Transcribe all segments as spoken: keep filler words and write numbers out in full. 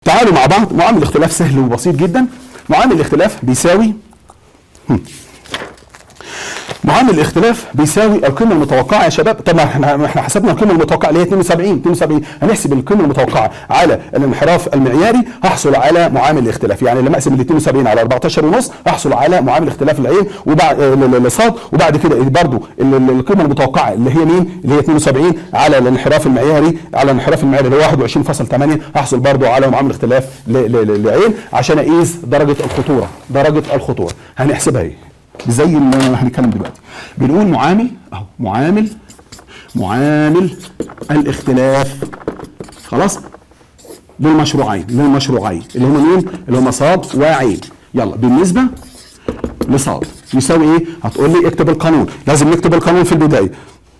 تعالوا مع بعض. معامل الاختلاف سهل وبسيط جدا. معامل الاختلاف بيساوي معامل الاختلاف بيساوي القيمه المتوقعه يا شباب. طبعا احنا احنا حسبنا القيمه المتوقعه اللي هي اتنين وسبعين اتنين وسبعين، هنحسب القيمه المتوقعه على الانحراف المعياري هحصل على معامل الاختلاف. يعني لما اقسم ال اتنين وسبعين على اربعتاشر ونص هحصل على معامل اختلاف العين وبعد الصاد، وبعد كده برضو القيمه المتوقعه اللي هي مين؟ اللي هي اتنين وسبعين على الانحراف المعياري على الانحراف المعياري اللي هو واحد وعشرين فاصلة تمانية هحصل برضو على معامل اختلاف للعين عشان اقيس درجه الخطوره. درجه الخطوره هنحسبها ايه؟ زي اللي هنتكلم دلوقتي. بنقول معامل اهو معامل معامل الاختلاف خلاص للمشروعين للمشروعين اللي هم مين؟ اللي هم صاد وعين. يلا بالنسبه لصاد يساوي ايه؟ هتقول لي اكتب القانون. لازم نكتب القانون في البدايه.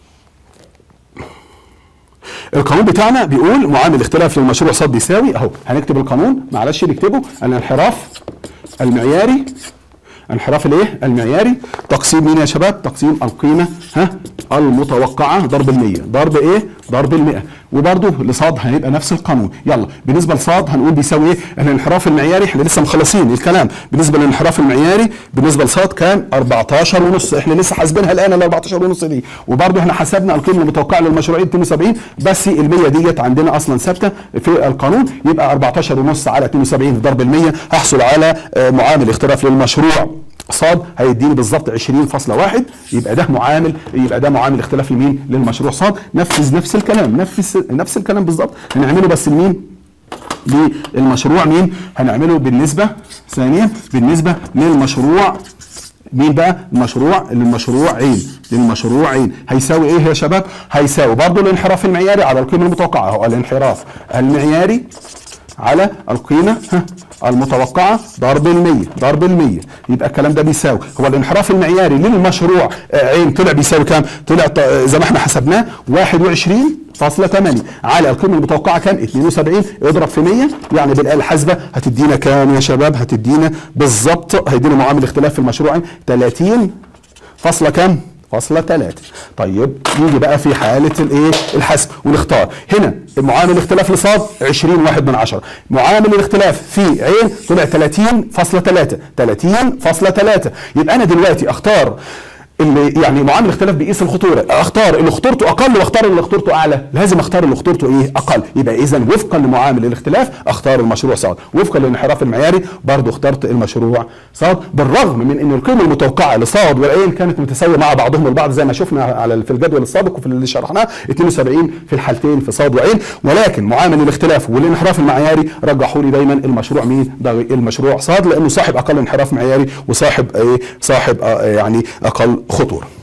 القانون بتاعنا بيقول معامل اختلاف للمشروع صاد بيساوي اهو. هنكتب القانون معلش نكتبه. الانحراف المعياري انحراف الايه؟ المعياري تقسيم مين يا شباب؟ تقسيم القيمه ها المتوقعه ضرب ال مية ضرب ايه؟ ضرب ال مية. وبرده لصاد هيبقى نفس القانون. يلا بالنسبه لصاد هنقول بيساوي ايه؟ الانحراف المعياري احنا لسه مخلصين الكلام. بالنسبه للانحراف المعياري بالنسبه لصاد كان اربعتاشر ونص، احنا لسه حاسبينها الان ال اربعتاشر ونص دي. وبرده احنا حسبنا القيمه المتوقعه للمشروعين اتنين وسبعين بس ال مية ديت عندنا اصلا ثابته في القانون، يبقى اربعتاشر ونص على اتنين وسبعين ضرب ال مية هحصل على معامل اختلاف للمشروع صاد هيديني بالظبط عشرين فاصلة واحد. يبقى ده معامل يبقى ده معامل اختلاف لمين؟ للمشروع صاد. نفذ نفس الكلام نفذ نفس الكلام بالظبط. هنعمله بس لمين؟ للمشروع مين؟ هنعمله بالنسبه ثانيا بالنسبه للمشروع مين بقى؟ المشروع للمشروع عين للمشروع عين هيساوي ايه يا شباب؟ هيساوي برضه الانحراف المعياري على القيمه المتوقعه اهو. الانحراف المعياري على القيمه المتوقعه ضرب ال مية ضرب ال مية. يبقى الكلام ده بيساوي هو الانحراف المعياري للمشروع عين طلع بيساوي كام؟ طلع زي ما احنا حسبناه واحد وعشرين فاصلة تمانية على القيمه المتوقعه كام؟ اتنين وسبعين اضرب في مية يعني بالاله الحاسبه هتدينا كام يا شباب؟ هتدينا بالظبط هيدينا معامل اختلاف في المشروع تلاتين فاصلة كام؟ فاصلة تلاتة. طيب يجي بقى في حاله الايه؟ الحسب ونختار. هنا معامل الاختلاف لصاد عشرين واحد من عشرة، معامل الاختلاف في عين طلع تلاتين فاصلة تلاتة تلاتين فاصلة تلاتة. يبقى انا دلوقتي اختار اللي يعني معامل الاختلاف بيقيس الخطوره، اختار اللي خطورته اقل واختار اللي خطورته اعلى. لازم اختار اللي خطورته ايه؟ اقل. يبقى اذا وفقا لمعامل الاختلاف اختار المشروع صاد، وفقا للانحراف المعياري برضه اخترت المشروع صاد، بالرغم من ان القيمه المتوقعه لصاد والعين كانت متساويه مع بعضهم البعض زي ما شفنا على في الجدول السابق وفي اللي شرحناه اتنين وسبعين في الحالتين في صاد وعين. ولكن معامل الاختلاف والانحراف المعياري رجحوا لي دايما المشروع مين؟ ده المشروع صاد، لانه صاحب اقل انحراف معياري وصاحب ايه؟ صاحب آه يعني اقل خطوره.